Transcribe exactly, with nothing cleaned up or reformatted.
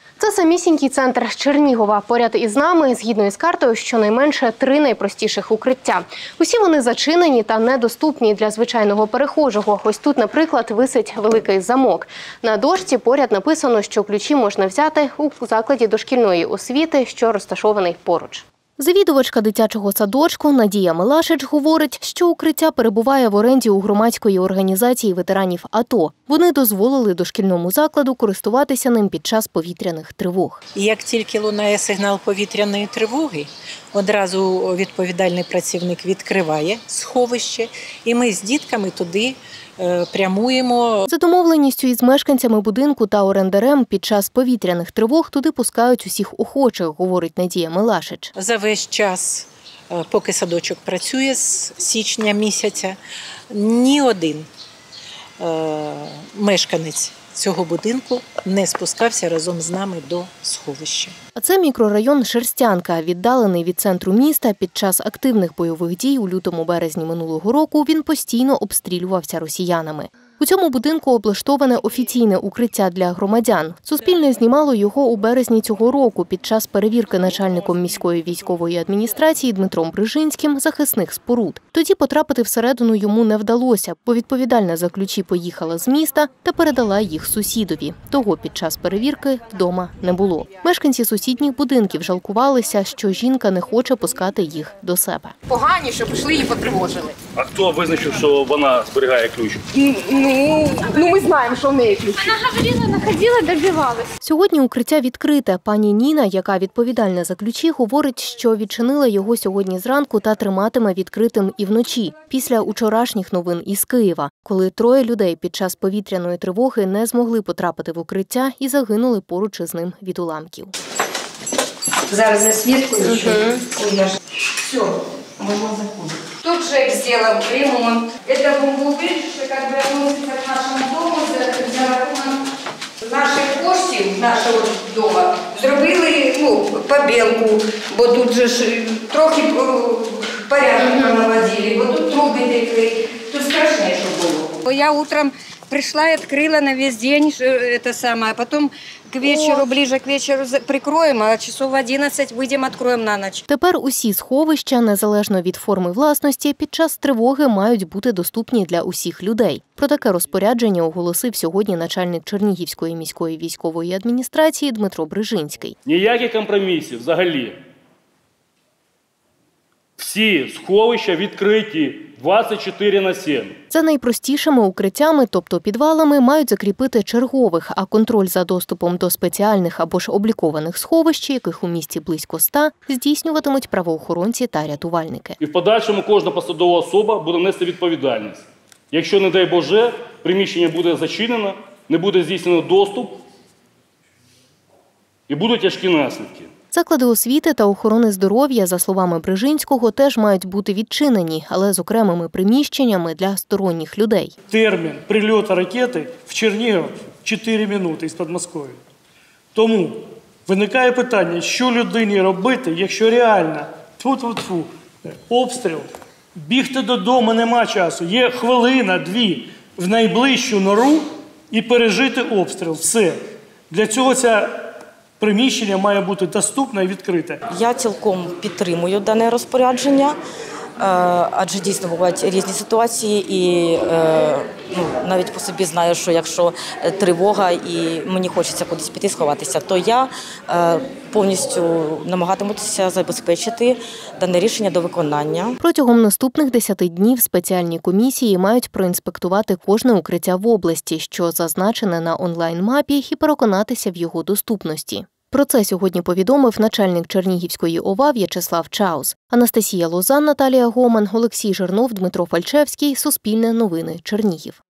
Це самісінький центр Чернігова. Поряд із нами, згідно із картою, щонайменше три найпростіших укриття. Усі вони зачинені та недоступні для звичайного перехожого. Ось тут, наприклад, висить великий замок. На дошці поряд написано, що ключі можна взяти у закладі дошкільної освіти, що розташований поруч. Завідувачка дитячого садочку Надія Милашич говорить, що укриття перебуває в оренді у громадської організації ветеранів АТО. Вони дозволили дошкільному закладу користуватися ним під час повітряних тривог. Як тільки лунає сигнал повітряної тривоги, одразу відповідальний працівник відкриває сховище, і ми з дітками туди прямуємо. За домовленістю із мешканцями будинку та орендарем під час повітряних тривог туди пускають усіх охочих, говорить Надія Милашич. За весь час, поки садочок працює з січня місяця, ні один мешканець цього будинку не спускався разом з нами до сховища. А це мікрорайон Шерстянка, віддалений від центру міста. Під час активних бойових дій у лютому-березні минулого року він постійно обстрілювався росіянами. У цьому будинку облаштоване офіційне укриття для громадян. Суспільне знімало його у березні цього року під час перевірки начальником міської військової адміністрації Дмитром Брижинським захисних споруд. Тоді потрапити всередину йому не вдалося, бо відповідальна за ключі поїхала з міста та передала їх сусідові. Того під час перевірки вдома не було. Мешканці сусідніх будинків жалкувалися, що жінка не хоче пускати їх до себе. Погані, що пішли і потривожили. А хто визначив, що вона зберігає ключ? Ну, ну ми знаємо, що в неї ключ. Вона говорила, находила, добивалась. Сьогодні укриття відкрите. Пані Ніна, яка відповідальна за ключі, говорить, що відчинила його сьогодні зранку та триматиме відкритим і вночі, після учорашніх новин із Києва, коли троє людей під час повітряної тривоги не змогли потрапити в укриття і загинули поруч із ним від уламків. Зараз засвіткую, що все, можна заходити. Тут Жек сделал ремонт. Это бомбоубежище, как бы относится к нашему дому, за рахунок наших коштів, нашого дому, зробили, ну, побілку, бо тут же ж трохи порядок наводили, бо тут труби текли, тут страшне, що було. Я утром пришла и открыла на весь день это самое, а потом к вечеру, ближе к вечеру прикроем, а часов в одиннадцать выйдем, откроем на ночь. Тепер усі сховища, незалежно від форми власності, під час тривоги мають бути доступні для усіх людей. Про таке розпорядження оголосив сьогодні начальник Чернігівської міської військової адміністрації Дмитро Брижинський. Ніяких компромісів взагалі. Всі сховища відкриті двадцять чотири на сім. За найпростішими укриттями, тобто підвалами, мають закріпити чергових, а контроль за доступом до спеціальних або ж облікованих сховищ, яких у місті близько ста, здійснюватимуть правоохоронці та рятувальники. І в подальшому кожна посадова особа буде нести відповідальність. Якщо, не дай Боже, приміщення буде зачинено, не буде здійснено доступ і будуть тяжкі наслідки. Заклади освіти та охорони здоров'я, за словами Брижинського, теж мають бути відчинені, але з окремими приміщеннями для сторонніх людей. Термін прильоту ракети в Чернігів – чотири минути із Підмосков'я. Тому виникає питання, що людині робити, якщо реально тьфу-тьфу-тьфу, обстріл, бігти додому нема часу, є хвилина, дві в найближчу нору і пережити обстріл. Все. Для цього ця приміщення має бути доступне і відкрите. Я цілком підтримую дане розпорядження, адже дійсно бувають різні ситуації і ну, навіть по собі знаю, що якщо тривога і мені хочеться кудись піти сховатися, то я повністю намагатимуся забезпечити дане рішення до виконання. Протягом наступних десяти днів спеціальні комісії мають проінспектувати кожне укриття в області, що зазначене на онлайн-мапі, і переконатися в його доступності. Про це сьогодні повідомив начальник Чернігівської ОВА В'ячеслав Чаус. Анастасія Лозан, Наталія Гоман, Олексій Жирнов, Дмитро Фальчевський. Суспільне новини. Чернігів.